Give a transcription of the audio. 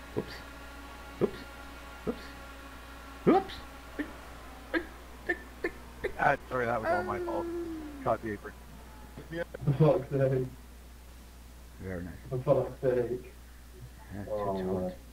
Oops. Oops. Oops. Oops. Sorry, that was all my fault. Caught the apron. For fuck's sake. Very nice. For fuck's sake. That's Oh, too man. tight.